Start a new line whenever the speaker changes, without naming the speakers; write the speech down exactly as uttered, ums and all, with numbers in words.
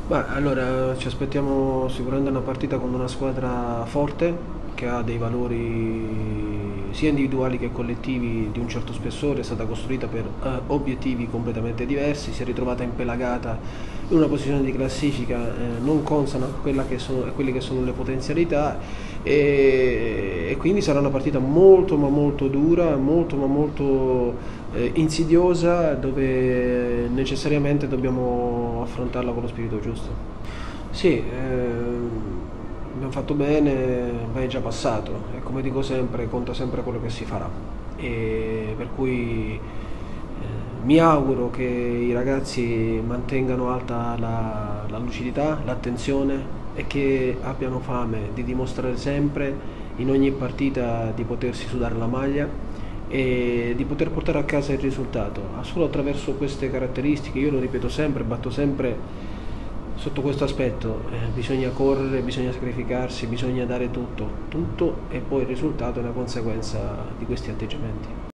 Beh, allora ci aspettiamo sicuramente una partita con una squadra forte che ha dei valori sia individuali che collettivi di un certo spessore, è stata costruita per eh, obiettivi completamente diversi, si è ritrovata impelagata in una posizione di classifica eh, non consona a, quella che sono, a quelle che sono le potenzialità e, e quindi sarà una partita molto ma molto dura, molto ma molto eh, insidiosa dove necessariamente dobbiamo affrontarla con lo spirito giusto. Sì, ehm, abbiamo fatto bene, ma è già passato e come dico sempre, conta sempre quello che si farà. E per cui eh, mi auguro che i ragazzi mantengano alta la, la lucidità, l'attenzione e che abbiano fame di dimostrare sempre in ogni partita di potersi sudare la maglia e di poter portare a casa il risultato. Solo attraverso queste caratteristiche, io lo ripeto sempre, batto sempre sotto questo aspetto, eh, bisogna correre, bisogna sacrificarsi, bisogna dare tutto, tutto e poi il risultato è una conseguenza di questi atteggiamenti.